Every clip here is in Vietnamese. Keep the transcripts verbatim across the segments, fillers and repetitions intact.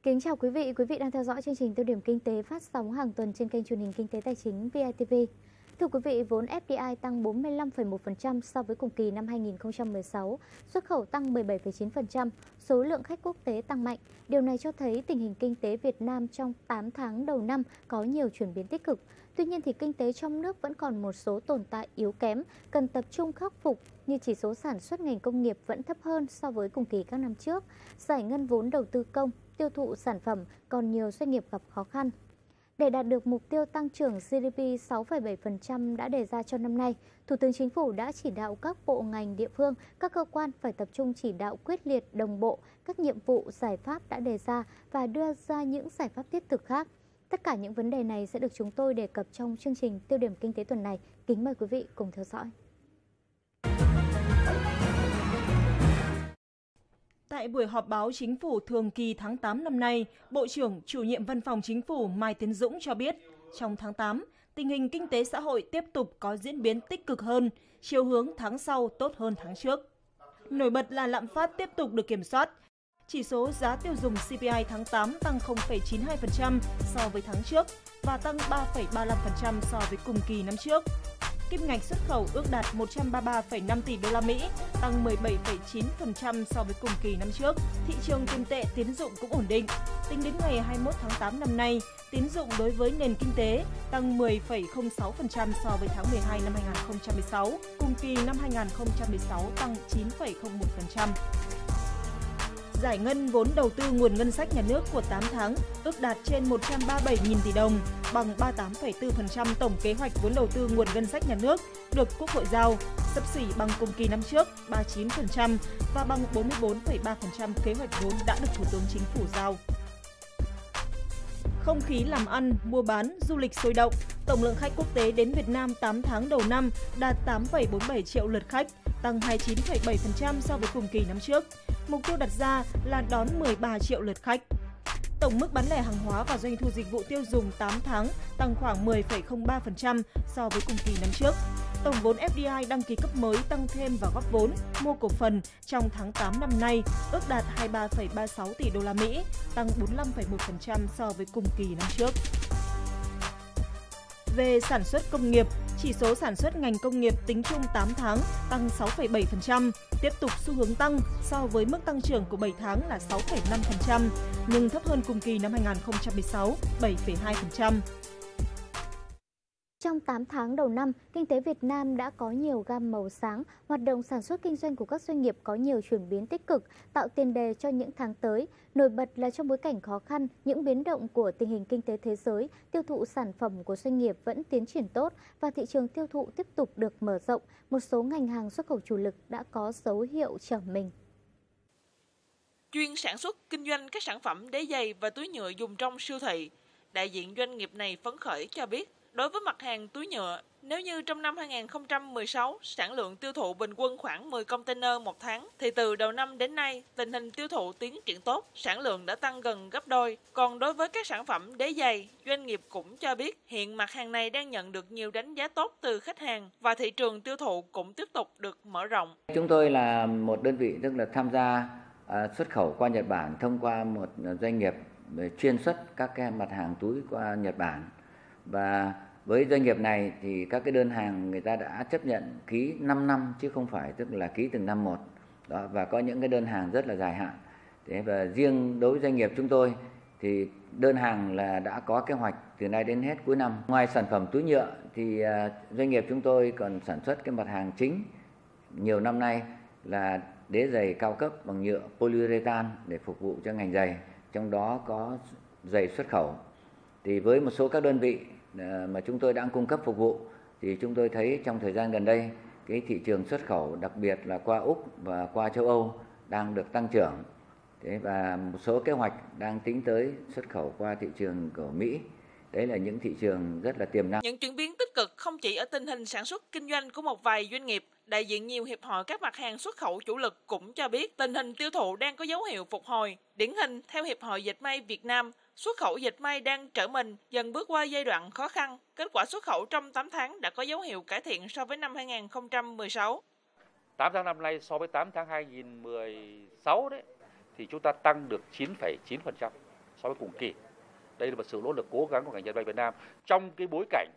Kính chào quý vị, quý vị đang theo dõi chương trình Tiêu điểm Kinh tế phát sóng hàng tuần trên kênh truyền hình Kinh tế Tài chính vê i tê vê. Thưa quý vị, vốn ép đê i tăng bốn mươi lăm phẩy một phần trăm so với cùng kỳ năm hai nghìn không trăm mười sáu, xuất khẩu tăng mười bảy phẩy chín phần trăm, số lượng khách quốc tế tăng mạnh. Điều này cho thấy tình hình kinh tế Việt Nam trong tám tháng đầu năm có nhiều chuyển biến tích cực. Tuy nhiên thì kinh tế trong nước vẫn còn một số tồn tại yếu kém, cần tập trung khắc phục như chỉ số sản xuất ngành công nghiệp vẫn thấp hơn so với cùng kỳ các năm trước, giải ngân vốn đầu tư công, tiêu thụ sản phẩm còn nhiều doanh nghiệp gặp khó khăn. Để đạt được mục tiêu tăng trưởng giê đê pê sáu phẩy bảy phần trăm đã đề ra cho năm nay, Thủ tướng Chính phủ đã chỉ đạo các bộ ngành địa phương, các cơ quan phải tập trung chỉ đạo quyết liệt đồng bộ các nhiệm vụ giải pháp đã đề ra và đưa ra những giải pháp thiết thực khác. Tất cả những vấn đề này sẽ được chúng tôi đề cập trong chương trình Tiêu điểm Kinh tế tuần này. Kính mời quý vị cùng theo dõi. Tại buổi họp báo Chính phủ thường kỳ tháng tám năm nay, Bộ trưởng Chủ nhiệm Văn phòng Chính phủ Mai Tiến Dũng cho biết, trong tháng tám, tình hình kinh tế xã hội tiếp tục có diễn biến tích cực hơn, chiều hướng tháng sau tốt hơn tháng trước. Nổi bật là lạm phát tiếp tục được kiểm soát. Chỉ số giá tiêu dùng xê pê i tháng tám tăng không phẩy chín mươi hai phần trăm so với tháng trước và tăng ba phẩy ba mươi lăm phần trăm so với cùng kỳ năm trước. Kim ngạch xuất khẩu ước đạt một trăm ba mươi ba phẩy năm tỷ đô la Mỹ, tăng mười bảy phẩy chín phần trăm so với cùng kỳ năm trước. Thị trường tiền tệ tín dụng cũng ổn định. Tính đến ngày hai mươi mốt tháng tám năm nay, tín dụng đối với nền kinh tế tăng mười phẩy không sáu phần trăm so với tháng mười hai năm hai nghìn không trăm mười sáu, cùng kỳ năm hai nghìn không trăm mười sáu tăng chín phẩy không một phần trăm. Giải ngân vốn đầu tư nguồn ngân sách nhà nước của tám tháng ước đạt trên một trăm ba mươi bảy nghìn tỷ đồng, bằng ba mươi tám phẩy bốn phần trăm tổng kế hoạch vốn đầu tư nguồn ngân sách nhà nước được Quốc hội giao, xấp xỉ bằng cùng kỳ năm trước ba mươi chín phần trăm và bằng bốn mươi bốn phẩy ba phần trăm kế hoạch vốn đã được Thủ tướng Chính phủ giao. Không khí làm ăn, mua bán, du lịch sôi động, tổng lượng khách quốc tế đến Việt Nam tám tháng đầu năm đạt tám phẩy bốn mươi bảy triệu lượt khách, tăng hai mươi chín phẩy bảy phần trăm so với cùng kỳ năm trước. Mục tiêu đặt ra là đón mười ba triệu lượt khách. Tổng mức bán lẻ hàng hóa và doanh thu dịch vụ tiêu dùng tám tháng tăng khoảng mười phẩy không ba phần trăm so với cùng kỳ năm trước. Tổng vốn ép đê i đăng ký cấp mới tăng thêm và góp vốn, mua cổ phần trong tháng tám năm nay ước đạt hai mươi ba phẩy ba mươi sáu tỷ đô la Mỹ, tăng bốn mươi lăm phẩy một phần trăm so với cùng kỳ năm trước. Về sản xuất công nghiệp, chỉ số sản xuất ngành công nghiệp tính chung tám tháng tăng sáu phẩy bảy phần trăm, tiếp tục xu hướng tăng so với mức tăng trưởng của bảy tháng là sáu phẩy năm phần trăm, nhưng thấp hơn cùng kỳ năm hai nghìn không trăm mười sáu, bảy phẩy hai phần trăm. Trong tám tháng đầu năm, kinh tế Việt Nam đã có nhiều gam màu sáng, hoạt động sản xuất kinh doanh của các doanh nghiệp có nhiều chuyển biến tích cực, tạo tiền đề cho những tháng tới. Nổi bật là trong bối cảnh khó khăn, những biến động của tình hình kinh tế thế giới, tiêu thụ sản phẩm của doanh nghiệp vẫn tiến triển tốt và thị trường tiêu thụ tiếp tục được mở rộng. Một số ngành hàng xuất khẩu chủ lực đã có dấu hiệu trở mình. Chuyên sản xuất kinh doanh các sản phẩm đế giày và túi nhựa dùng trong siêu thị, đại diện doanh nghiệp này phấn khởi cho biết, đối với mặt hàng túi nhựa, nếu như trong năm hai nghìn không trăm mười sáu sản lượng tiêu thụ bình quân khoảng mười container một tháng, thì từ đầu năm đến nay tình hình tiêu thụ tiến triển tốt, sản lượng đã tăng gần gấp đôi. Còn đối với các sản phẩm đế giày, doanh nghiệp cũng cho biết hiện mặt hàng này đang nhận được nhiều đánh giá tốt từ khách hàng và thị trường tiêu thụ cũng tiếp tục được mở rộng. Chúng tôi là một đơn vị tức là tham gia xuất khẩu qua Nhật Bản thông qua một doanh nghiệp chuyên xuất các cái mặt hàng túi qua Nhật Bản. Và với doanh nghiệp này thì các cái đơn hàng người ta đã chấp nhận ký năm năm chứ không phải tức là ký từng năm một. Đó, và có những cái đơn hàng rất là dài hạn. Thế và riêng đối với doanh nghiệp chúng tôi thì đơn hàng là đã có kế hoạch từ nay đến hết cuối năm. Ngoài sản phẩm túi nhựa thì doanh nghiệp chúng tôi còn sản xuất cái mặt hàng chính nhiều năm nay là đế giày cao cấp bằng nhựa polyurethane để phục vụ cho ngành giày, trong đó có giày xuất khẩu. Thì với một số các đơn vị mà chúng tôi đang cung cấp phục vụ thì chúng tôi thấy trong thời gian gần đây cái thị trường xuất khẩu đặc biệt là qua Úc và qua châu Âu đang được tăng trưởng. Thế và một số kế hoạch đang tính tới xuất khẩu qua thị trường của Mỹ. Đấy là những thị trường rất là tiềm năng. Những chuyển biến tích cực không chỉ ở tình hình sản xuất kinh doanh của một vài doanh nghiệp, đại diện nhiều hiệp hội các mặt hàng xuất khẩu chủ lực cũng cho biết tình hình tiêu thụ đang có dấu hiệu phục hồi. Điển hình, theo Hiệp hội Dệt may Việt Nam, xuất khẩu dệt may đang trở mình, dần bước qua giai đoạn khó khăn. Kết quả xuất khẩu trong tám tháng đã có dấu hiệu cải thiện so với năm hai nghìn không trăm mười sáu. tám tháng năm nay so với tám tháng hai nghìn không trăm mười sáu đấy thì chúng ta tăng được chín phẩy chín phần trăm. so với cùng kỳ. Đây là một sự nỗ lực cố gắng của ngành dệt may Việt Nam trong cái bối cảnh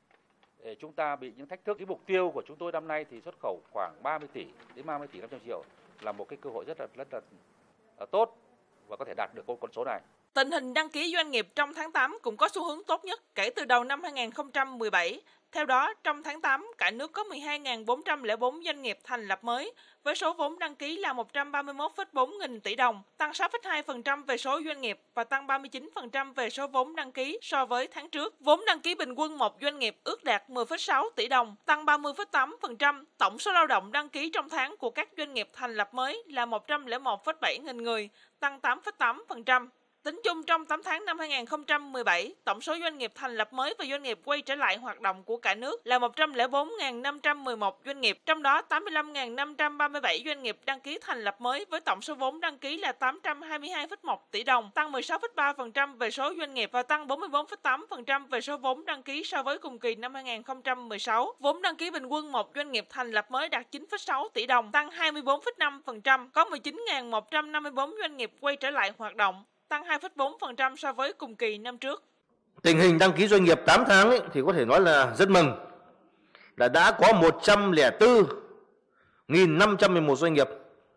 để chúng ta bị những thách thức. Cái mục tiêu của chúng tôi năm nay thì xuất khẩu khoảng ba mươi tỷ đến ba mươi tỷ năm trăm triệu là một cái cơ hội rất là rất là, là tốt và có thể đạt được con số này. Tình hình đăng ký doanh nghiệp trong tháng tám cũng có xu hướng tốt nhất kể từ đầu năm hai nghìn không trăm mười bảy. Theo đó, trong tháng tám, cả nước có mười hai nghìn bốn trăm lẻ bốn doanh nghiệp thành lập mới, với số vốn đăng ký là một trăm ba mươi mốt phẩy bốn nghìn tỷ đồng, tăng sáu phẩy hai phần trăm về số doanh nghiệp và tăng ba mươi chín phần trăm về số vốn đăng ký so với tháng trước. Vốn đăng ký bình quân một doanh nghiệp ước đạt mười phẩy sáu tỷ đồng, tăng ba mươi phẩy tám phần trăm. Tổng số lao động đăng ký trong tháng của các doanh nghiệp thành lập mới là một trăm lẻ một phẩy bảy nghìn người, tăng tám phẩy tám phần trăm. Tính chung trong tám tháng năm hai nghìn không trăm mười bảy, tổng số doanh nghiệp thành lập mới và doanh nghiệp quay trở lại hoạt động của cả nước là một trăm lẻ bốn nghìn năm trăm mười một doanh nghiệp, trong đó tám mươi lăm nghìn năm trăm ba mươi bảy doanh nghiệp đăng ký thành lập mới với tổng số vốn đăng ký là tám trăm hai mươi hai phẩy một tỷ đồng, tăng mười sáu phẩy ba phần trăm về số doanh nghiệp và tăng bốn mươi tư phẩy tám phần trăm về số vốn đăng ký so với cùng kỳ năm hai nghìn không trăm mười sáu. Vốn đăng ký bình quân một doanh nghiệp thành lập mới đạt chín phẩy sáu tỷ đồng, tăng hai mươi tư phẩy năm phần trăm, có mười chín nghìn một trăm năm mươi tư doanh nghiệp quay trở lại hoạt động, tăng hai phẩy bốn phần trăm so với cùng kỳ năm trước. Tình hình đăng ký doanh nghiệp tám tháng ấy, thì có thể nói là rất mừng, là đã có một trăm lẻ bốn nghìn năm trăm mười một doanh nghiệp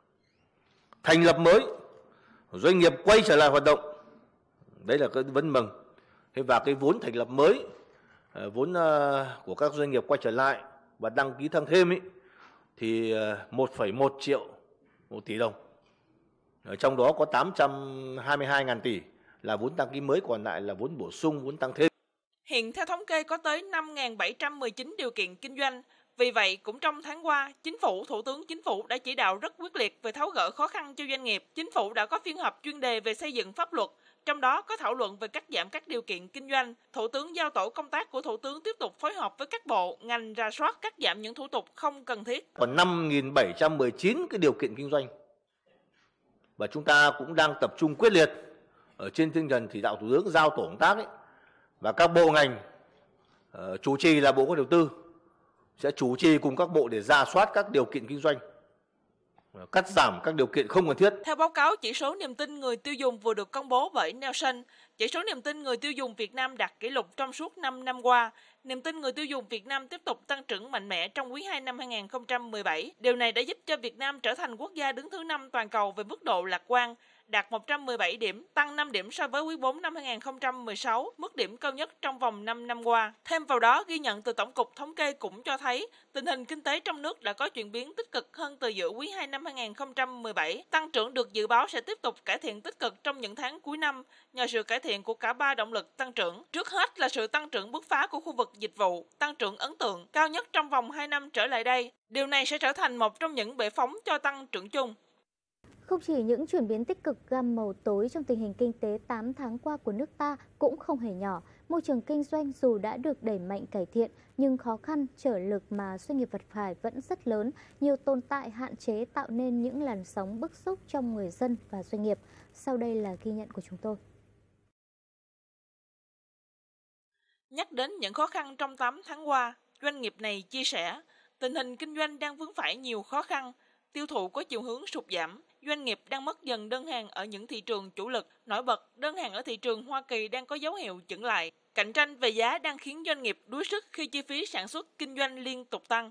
thành lập mới, doanh nghiệp quay trở lại hoạt động. Đấy là cái vấn mừng. Và cái vốn thành lập mới, vốn của các doanh nghiệp quay trở lại và đăng ký tăng thêm ấy, thì một phẩy một triệu một tỷ đồng. Ở trong đó có tám trăm hai mươi hai nghìn tỷ là vốn đăng ký mới, còn lại là vốn bổ sung, vốn tăng thêm. Hiện theo thống kê có tới năm nghìn bảy trăm mười chín điều kiện kinh doanh. Vì vậy, cũng trong tháng qua, Chính phủ, Thủ tướng Chính phủ đã chỉ đạo rất quyết liệt về tháo gỡ khó khăn cho doanh nghiệp. Chính phủ đã có phiên họp chuyên đề về xây dựng pháp luật, trong đó có thảo luận về cắt giảm các điều kiện kinh doanh. Thủ tướng giao tổ công tác của Thủ tướng tiếp tục phối hợp với các bộ, ngành rà soát cắt giảm những thủ tục không cần thiết. Còn năm nghìn bảy trăm mười chín cái điều kiện kinh doanh. Và chúng ta cũng đang tập trung quyết liệt ở trên tinh thần chỉ đạo Thủ tướng giao tổ công tác ấy, và các bộ ngành uh, chủ trì là Bộ Kế hoạch Đầu tư sẽ chủ trì cùng các bộ để rà soát các điều kiện kinh doanh, cắt giảm các điều kiện không cần thiết. Theo báo cáo chỉ số niềm tin người tiêu dùng vừa được công bố bởi Nielsen, chỉ số niềm tin người tiêu dùng Việt Nam đạt kỷ lục trong suốt năm năm qua. Niềm tin người tiêu dùng Việt Nam tiếp tục tăng trưởng mạnh mẽ trong quý hai năm hai nghìn không trăm mười bảy. Điều này đã giúp cho Việt Nam trở thành quốc gia đứng thứ năm toàn cầu về mức độ lạc quan, đạt một trăm mười bảy điểm, tăng năm điểm so với quý bốn năm hai nghìn không trăm mười sáu, mức điểm cao nhất trong vòng năm năm qua. Thêm vào đó, ghi nhận từ Tổng cục Thống kê cũng cho thấy tình hình kinh tế trong nước đã có chuyển biến tích cực hơn từ giữa quý hai năm hai nghìn không trăm mười bảy. Tăng trưởng được dự báo sẽ tiếp tục cải thiện tích cực trong những tháng cuối năm nhờ sự cải thiện của cả ba động lực tăng trưởng. Trước hết là sự tăng trưởng bứt phá của khu vực dịch vụ, tăng trưởng ấn tượng, cao nhất trong vòng hai năm trở lại đây. Điều này sẽ trở thành một trong những bệ phóng cho tăng trưởng chung. Không chỉ những chuyển biến tích cực gam màu tối trong tình hình kinh tế tám tháng qua của nước ta cũng không hề nhỏ. Môi trường kinh doanh dù đã được đẩy mạnh cải thiện, nhưng khó khăn, trở lực mà doanh nghiệp vật phải vẫn rất lớn. Nhiều tồn tại hạn chế tạo nên những làn sóng bức xúc trong người dân và doanh nghiệp. Sau đây là ghi nhận của chúng tôi. Nhắc đến những khó khăn trong tám tháng qua, doanh nghiệp này chia sẻ, tình hình kinh doanh đang vướng phải nhiều khó khăn, tiêu thụ có chiều hướng sụt giảm, doanh nghiệp đang mất dần đơn hàng ở những thị trường chủ lực. Nổi bật, đơn hàng ở thị trường Hoa Kỳ đang có dấu hiệu chững lại. Cạnh tranh về giá đang khiến doanh nghiệp đuối sức khi chi phí sản xuất kinh doanh liên tục tăng.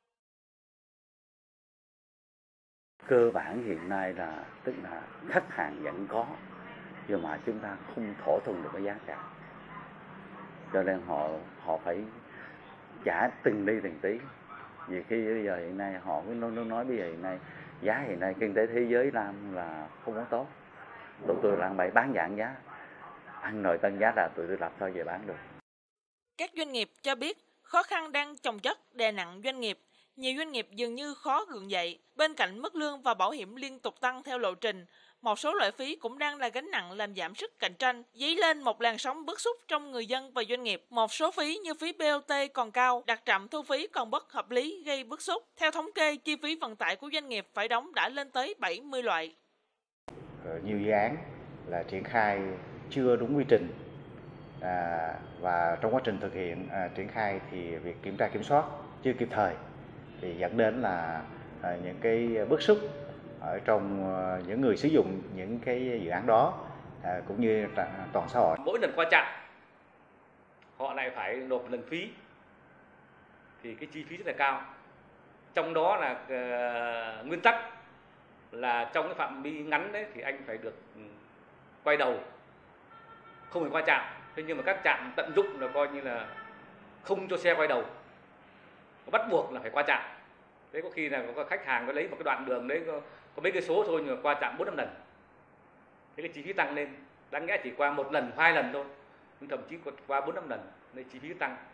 Cơ bản hiện nay là tức là khách hàng vẫn có, nhưng mà chúng ta không thỏa thuận được cái giá cả, cho nên họ họ phải trả từng ly từng tí. Vì khi bây giờ hiện nay họ cứ nói, nói bây giờ hiện nay giá hiện nay kinh tế thế giới làm là không có tốt, tụi tôi làm bậy bán giảm giá, ăn nồi tăng giá là tụi tôi làm sao về bán được. Các doanh nghiệp cho biết khó khăn đang chồng chất đè nặng doanh nghiệp. Nhiều doanh nghiệp dường như khó gượng dậy. Bên cạnh mức lương và bảo hiểm liên tục tăng theo lộ trình, một số loại phí cũng đang là gánh nặng làm giảm sức cạnh tranh, dấy lên một làn sóng bức xúc trong người dân và doanh nghiệp. Một số phí như phí bê o tê còn cao, đặt trạm thu phí còn bất hợp lý gây bức xúc. Theo thống kê, chi phí vận tải của doanh nghiệp phải đóng đã lên tới bảy mươi loại. Nhiều dự án là triển khai chưa đúng quy trình, à, và trong quá trình thực hiện à, triển khai thì việc kiểm tra kiểm soát chưa kịp thời, thì dẫn đến là à, những cái bức xúc ở trong uh, những người sử dụng những cái dự án đó, cũng như toàn xã hội. Mỗi lần qua trạm họ lại phải nộp lần phí, thì cái chi phí rất là cao. Trong đó là uh, nguyên tắc là trong cái phạm vi ngắn đấy thì anh phải được quay đầu, không phải qua trạm. Thế nhưng mà các trạm tận dụng là coi như là không cho xe quay đầu, bắt buộc là phải qua trạm. Thế có khi là có khách hàng có lấy một cái đoạn đường đấy có, có mấy cây số thôi nhưng mà qua trạm bốn năm lần. Thế cái chi phí tăng lên, đáng lẽ chỉ qua một lần, hai lần thôi, nhưng thậm chí qua bốn năm lần nên chi phí tăng.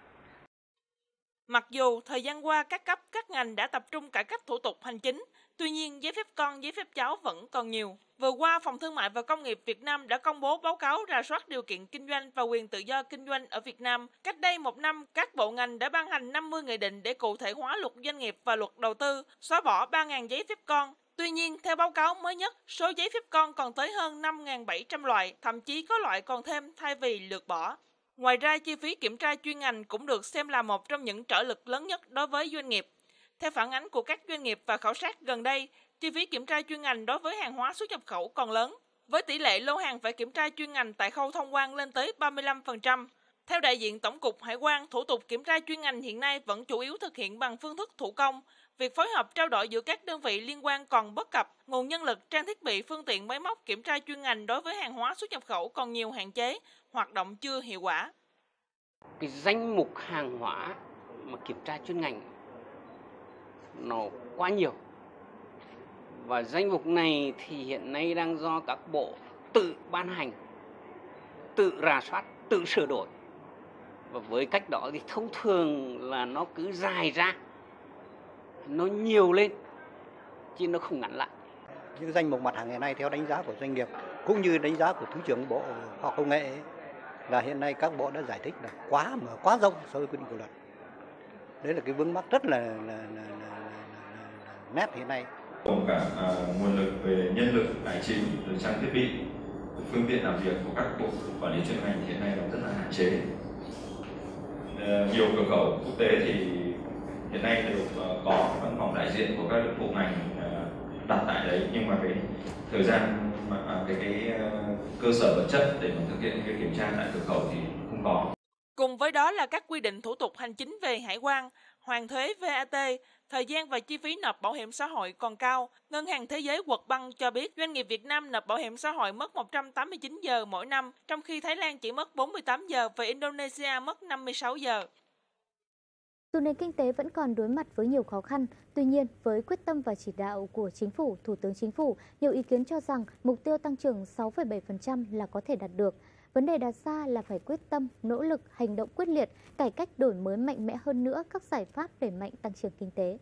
Mặc dù thời gian qua các cấp, các ngành đã tập trung cải cách thủ tục hành chính, tuy nhiên giấy phép con, giấy phép cháu vẫn còn nhiều. Vừa qua, Phòng Thương mại và Công nghiệp Việt Nam đã công bố báo cáo rà soát điều kiện kinh doanh và quyền tự do kinh doanh ở Việt Nam. Cách đây một năm, các bộ ngành đã ban hành năm mươi nghị định để cụ thể hóa luật doanh nghiệp và luật đầu tư, xóa bỏ ba nghìn giấy phép con. Tuy nhiên, theo báo cáo mới nhất, số giấy phép con còn tới hơn năm nghìn bảy trăm loại, thậm chí có loại còn thêm thay vì lược bỏ. Ngoài ra, chi phí kiểm tra chuyên ngành cũng được xem là một trong những trở lực lớn nhất đối với doanh nghiệp. Theo phản ánh của các doanh nghiệp và khảo sát gần đây, chi phí kiểm tra chuyên ngành đối với hàng hóa xuất nhập khẩu còn lớn, với tỷ lệ lô hàng phải kiểm tra chuyên ngành tại khâu thông quan lên tới ba mươi lăm phần trăm. Theo đại diện Tổng cục Hải quan, thủ tục kiểm tra chuyên ngành hiện nay vẫn chủ yếu thực hiện bằng phương thức thủ công. Việc phối hợp trao đổi giữa các đơn vị liên quan còn bất cập, nguồn nhân lực, trang thiết bị, phương tiện máy móc kiểm tra chuyên ngành đối với hàng hóa xuất nhập khẩu còn nhiều hạn chế, hoạt động chưa hiệu quả. Cái danh mục hàng hóa mà kiểm tra chuyên ngành nó quá nhiều. Và danh mục này thì hiện nay đang do các bộ tự ban hành, tự rà soát, tự sửa đổi. Và với cách đó thì thông thường là nó cứ dài ra, nó nhiều lên, chứ nó không ngắn lại. Những danh mục mặt hàng hiện nay theo đánh giá của doanh nghiệp cũng như đánh giá của Thứ trưởng Bộ Khoa học Công nghệ ấy, là hiện nay các bộ đã giải thích là quá mà quá rộng so với quy định của luật. Đấy là cái vướng mắc rất là, là, là, là, là, là nét hiện nay. Gồm cả à, nguồn lực về nhân lực, tài chính, rồi trang thiết bị, phương tiện làm việc của các bộ quản lý chuyên ngành hiện nay là rất là hạn chế. À, nhiều cửa khẩu quốc tế thì hiện nay đều có văn phòng đại diện của các bộ ngành đặt tại đấy, nhưng mà cái thời gian mà cái cái cơ sở vật chất để mà thực hiện cái kiểm tra tại cửa khẩu thì không có. Cùng với đó là các quy định thủ tục hành chính về hải quan, hoàn thuế vê a tê, thời gian và chi phí nộp bảo hiểm xã hội còn cao. Ngân hàng Thế giới World Bank cho biết doanh nghiệp Việt Nam nộp bảo hiểm xã hội mất một trăm tám mươi chín giờ mỗi năm, trong khi Thái Lan chỉ mất bốn mươi tám giờ và Indonesia mất năm mươi sáu giờ. Dù nền kinh tế vẫn còn đối mặt với nhiều khó khăn, tuy nhiên với quyết tâm và chỉ đạo của Chính phủ, Thủ tướng Chính phủ, nhiều ý kiến cho rằng mục tiêu tăng trưởng sáu phẩy bảy phần trăm là có thể đạt được. Vấn đề đặt ra là phải quyết tâm, nỗ lực, hành động quyết liệt, cải cách đổi mới mạnh mẽ hơn nữa các giải pháp đẩy mạnh tăng trưởng kinh tế.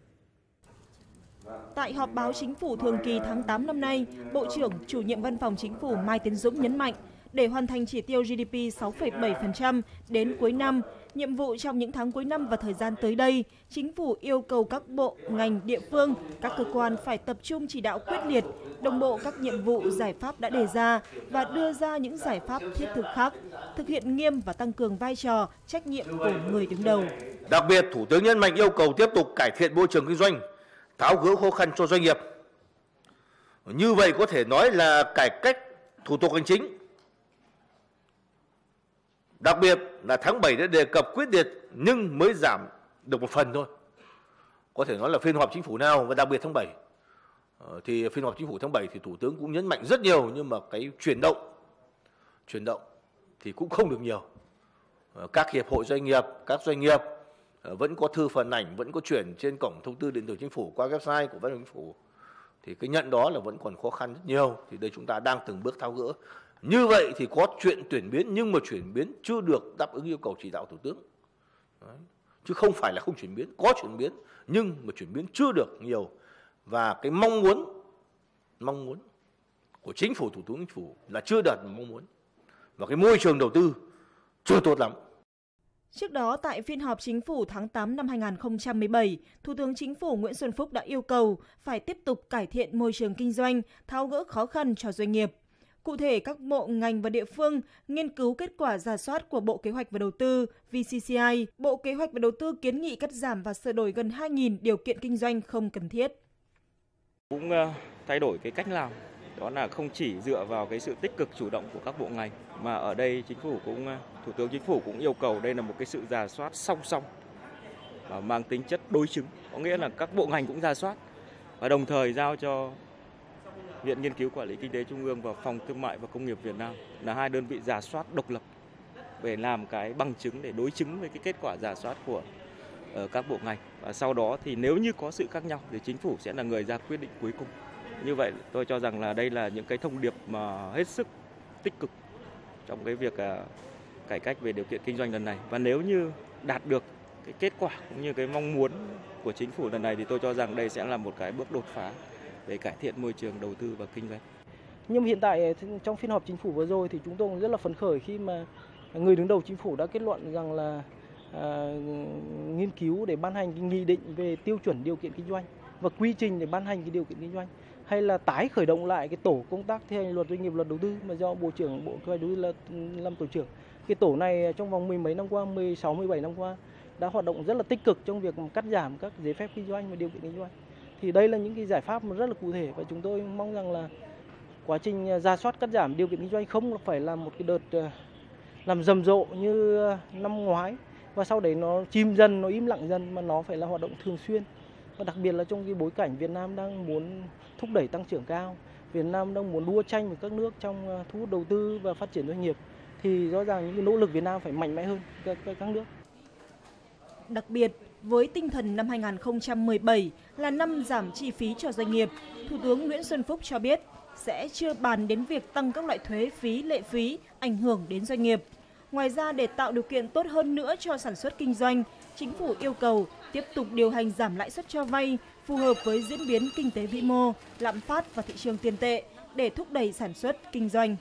Tại họp báo Chính phủ thường kỳ tháng tám năm nay, Bộ trưởng Chủ nhiệm Văn phòng Chính phủ Mai Tiến Dũng nhấn mạnh, để hoàn thành chỉ tiêu giê đê pê sáu phẩy bảy phần trăm đến cuối năm, nhiệm vụ trong những tháng cuối năm và thời gian tới đây, Chính phủ yêu cầu các bộ, ngành, địa phương, các cơ quan phải tập trung chỉ đạo quyết liệt, đồng bộ các nhiệm vụ, giải pháp đã đề ra và đưa ra những giải pháp thiết thực khác, thực hiện nghiêm và tăng cường vai trò, trách nhiệm của người đứng đầu. Đặc biệt, Thủ tướng nhấn mạnh yêu cầu tiếp tục cải thiện môi trường kinh doanh, tháo gỡ khó khăn cho doanh nghiệp. Như vậy có thể nói là cải cách thủ tục hành chính. Đặc biệt là tháng bảy đã đề cập quyết liệt nhưng mới giảm được một phần thôi. Có thể nói là phiên họp chính phủ nào và đặc biệt tháng bảy. Thì phiên họp chính phủ tháng bảy thì Thủ tướng cũng nhấn mạnh rất nhiều, nhưng mà cái chuyển động, chuyển động thì cũng không được nhiều. Các hiệp hội doanh nghiệp, các doanh nghiệp vẫn có thư phản ảnh, vẫn có chuyển trên cổng thông tư điện tử chính phủ qua website của Văn phòng Chính phủ. Thì cái nhận đó là vẫn còn khó khăn rất nhiều. Thì đây chúng ta đang từng bước tháo gỡ. Như vậy thì có chuyện chuyển biến nhưng mà chuyển biến chưa được đáp ứng yêu cầu chỉ đạo Thủ tướng. Đấy. Chứ không phải là không chuyển biến, có chuyển biến nhưng mà chuyển biến chưa được nhiều. Và cái mong muốn, mong muốn của Chính phủ, Thủ tướng Chính phủ là chưa đạt mong muốn. Và cái môi trường đầu tư chưa tốt lắm. Trước đó, tại phiên họp Chính phủ tháng tám năm hai nghìn không trăm mười bảy, Thủ tướng Chính phủ Nguyễn Xuân Phúc đã yêu cầu phải tiếp tục cải thiện môi trường kinh doanh, tháo gỡ khó khăn cho doanh nghiệp. Cụ thể, các bộ, ngành và địa phương nghiên cứu kết quả rà soát của Bộ Kế hoạch và Đầu tư vê xê xê i. Bộ Kế hoạch và Đầu tư kiến nghị cắt giảm và sửa đổi gần hai nghìn điều kiện kinh doanh không cần thiết. Cũng thay đổi cái cách làm đó là không chỉ dựa vào cái sự tích cực chủ động của các bộ ngành, mà ở đây chính phủ cũng Thủ tướng Chính phủ cũng yêu cầu đây là một cái sự rà soát song song và mang tính chất đối chứng, có nghĩa là các bộ ngành cũng rà soát và đồng thời giao cho Viện Nghiên cứu Quản lý Kinh tế Trung ương và Phòng Thương mại và Công nghiệp Việt Nam là hai đơn vị rà soát độc lập để làm cái bằng chứng để đối chứng với cái kết quả rà soát của uh, các bộ ngành, và sau đó thì nếu như có sự khác nhau thì chính phủ sẽ là người ra quyết định cuối cùng. Như vậy tôi cho rằng là đây là những cái thông điệp mà hết sức tích cực trong cái việc uh, cải cách về điều kiện kinh doanh lần này, và nếu như đạt được cái kết quả cũng như cái mong muốn của chính phủ lần này thì tôi cho rằng đây sẽ là một cái bước đột phá để cải thiện môi trường đầu tư và kinh doanh. Nhưng hiện tại trong phiên họp chính phủ vừa rồi thì chúng tôi cũng rất là phấn khởi khi mà người đứng đầu chính phủ đã kết luận rằng là à, nghiên cứu để ban hành cái nghị định về tiêu chuẩn điều kiện kinh doanh và quy trình để ban hành cái điều kiện kinh doanh, hay là tái khởi động lại cái tổ công tác thi hành luật doanh nghiệp, luật đầu tư mà do Bộ trưởng Bộ Kế hoạch Đầu tư là làm tổ trưởng. Cái tổ này trong vòng mười mấy năm qua, mười sáu, mười bảy năm qua đã hoạt động rất là tích cực trong việc cắt giảm các giấy phép kinh doanh và điều kiện kinh doanh. Thì đây là những cái giải pháp rất là cụ thể, và chúng tôi mong rằng là quá trình rà soát cắt giảm điều kiện kinh doanh không phải là một cái đợt làm rầm rộ như năm ngoái và sau đấy nó chìm dần, nó im lặng dần, mà nó phải là hoạt động thường xuyên. Và đặc biệt là trong cái bối cảnh Việt Nam đang muốn thúc đẩy tăng trưởng cao, Việt Nam đang muốn đua tranh với các nước trong thu hút đầu tư và phát triển doanh nghiệp, thì rõ ràng những cái nỗ lực Việt Nam phải mạnh mẽ hơn các, các nước. Đặc biệt, với tinh thần năm hai nghìn không trăm mười bảy là năm giảm chi phí cho doanh nghiệp, Thủ tướng Nguyễn Xuân Phúc cho biết sẽ chưa bàn đến việc tăng các loại thuế phí, lệ phí ảnh hưởng đến doanh nghiệp. Ngoài ra, để tạo điều kiện tốt hơn nữa cho sản xuất kinh doanh, Chính phủ yêu cầu tiếp tục điều hành giảm lãi suất cho vay phù hợp với diễn biến kinh tế vĩ mô, lạm phát và thị trường tiền tệ để thúc đẩy sản xuất kinh doanh.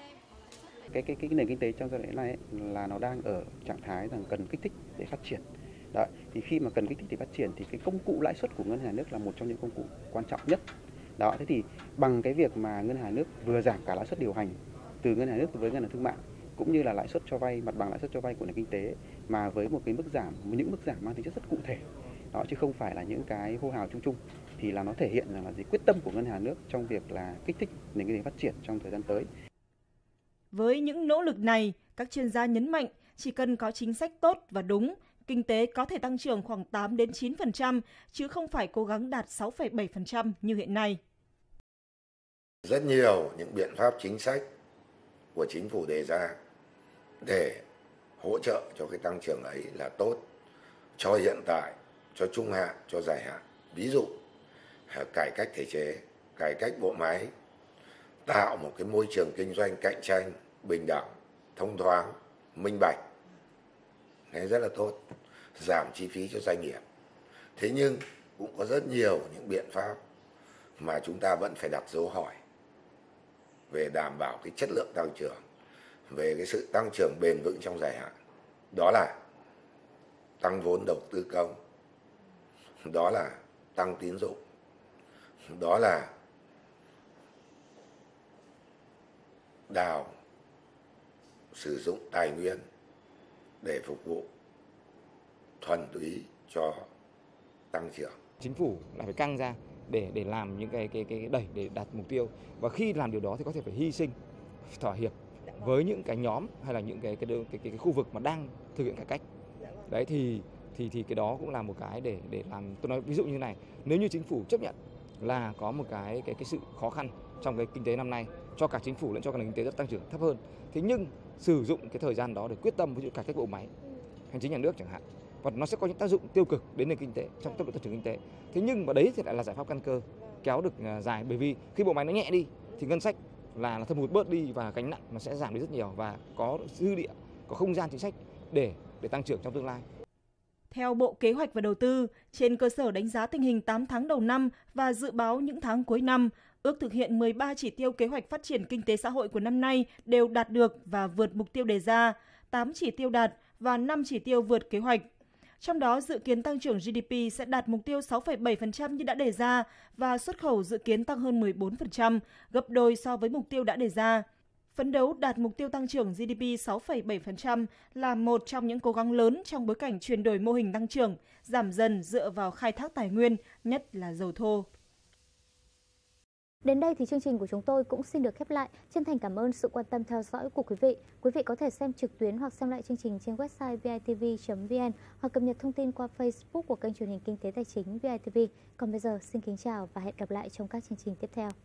Cái, cái, cái nền kinh tế trong giai đoạn này ấy, là nó đang ở trạng thái rằng cần kích thích để phát triển. Đấy, thì khi mà cần kích thích để phát triển thì cái công cụ lãi suất của ngân hàng nhà nước là một trong những công cụ quan trọng nhất. Đó, thế thì bằng cái việc mà ngân hàng nhà nước vừa giảm cả lãi suất điều hành từ ngân hàng nhà nước với ngân hàng thương mại, cũng như là lãi suất cho vay, mặt bằng lãi suất cho vay của nền kinh tế, mà với một cái mức giảm, những mức giảm mang tính chất rất cụ thể, đó chứ không phải là những cái hô hào chung chung, thì là nó thể hiện rằng là gì quyết tâm của ngân hàng nhà nước trong việc là kích thích nền kinh tế phát triển trong thời gian tới. Với những nỗ lực này, các chuyên gia nhấn mạnh chỉ cần có chính sách tốt và đúng, kinh tế có thể tăng trưởng khoảng tám đến chín phần trăm, chứ không phải cố gắng đạt sáu phẩy bảy phần trăm như hiện nay. Rất nhiều những biện pháp chính sách của chính phủ đề ra để hỗ trợ cho cái tăng trưởng ấy là tốt cho hiện tại, cho trung hạn, cho dài hạn. Ví dụ, cải cách thể chế, cải cách bộ máy, tạo một cái môi trường kinh doanh cạnh tranh, bình đẳng, thông thoáng, minh bạch. Đấy rất là tốt, giảm chi phí cho doanh nghiệp. Thế nhưng cũng có rất nhiều những biện pháp mà chúng ta vẫn phải đặt dấu hỏi về đảm bảo cái chất lượng tăng trưởng, về cái sự tăng trưởng bền vững trong dài hạn. Đó là tăng vốn đầu tư công, đó là tăng tín dụng, đó là đào sử dụng tài nguyên để phục vụ thuần túy cho tăng trưởng. Chính phủ là phải căng ra để để làm những cái cái cái đẩy để đạt mục tiêu, và khi làm điều đó thì có thể phải hy sinh, thỏa hiệp với những cái nhóm hay là những cái cái cái, cái, cái khu vực mà đang thực hiện cải cách. Đấy thì thì thì cái đó cũng là một cái để để làm, tôi nói ví dụ như này, nếu như chính phủ chấp nhận là có một cái cái cái sự khó khăn trong cái kinh tế năm nay cho cả chính phủ lẫn cho cả nền kinh tế rất tăng trưởng thấp hơn, thế nhưng sử dụng cái thời gian đó để quyết tâm ví dụ cải cách bộ máy hành chính nhà nước chẳng hạn, và nó sẽ có những tác dụng tiêu cực đến nền kinh tế trong tốc độ tăng trưởng kinh tế. Thế nhưng mà đấy thì lại là giải pháp căn cơ kéo được dài, bởi vì khi bộ máy nó nhẹ đi thì ngân sách là nó thâm hụt bớt đi và gánh nặng nó sẽ giảm đi rất nhiều, và có dư địa, có không gian chính sách để để tăng trưởng trong tương lai. Theo Bộ Kế hoạch và Đầu tư, trên cơ sở đánh giá tình hình tám tháng đầu năm và dự báo những tháng cuối năm, ước thực hiện mười ba chỉ tiêu kế hoạch phát triển kinh tế xã hội của năm nay đều đạt được và vượt mục tiêu đề ra, tám chỉ tiêu đạt và năm chỉ tiêu vượt kế hoạch. Trong đó, dự kiến tăng trưởng giê đê pê sẽ đạt mục tiêu sáu phẩy bảy phần trăm như đã đề ra và xuất khẩu dự kiến tăng hơn mười bốn phần trăm, gấp đôi so với mục tiêu đã đề ra. Phấn đấu đạt mục tiêu tăng trưởng giê đê pê sáu phẩy bảy phần trăm là một trong những cố gắng lớn trong bối cảnh chuyển đổi mô hình tăng trưởng, giảm dần dựa vào khai thác tài nguyên, nhất là dầu thô. Đến đây thì chương trình của chúng tôi cũng xin được khép lại. Chân thành cảm ơn sự quan tâm theo dõi của quý vị. Quý vị có thể xem trực tuyến hoặc xem lại chương trình trên website v i t v chấm v n hoặc cập nhật thông tin qua Facebook của kênh truyền hình Kinh tế Tài chính vê i tê vê. Còn bây giờ xin kính chào và hẹn gặp lại trong các chương trình tiếp theo.